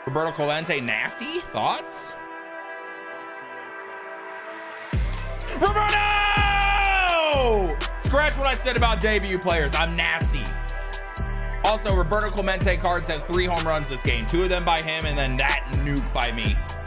Roberto Clemente, nasty thoughts. Roberto! Scratch what I said about debut players. I'm nasty. Also, Roberto Clemente cards have 3 home runs this game. 2 of them by him, and then that nuke by me.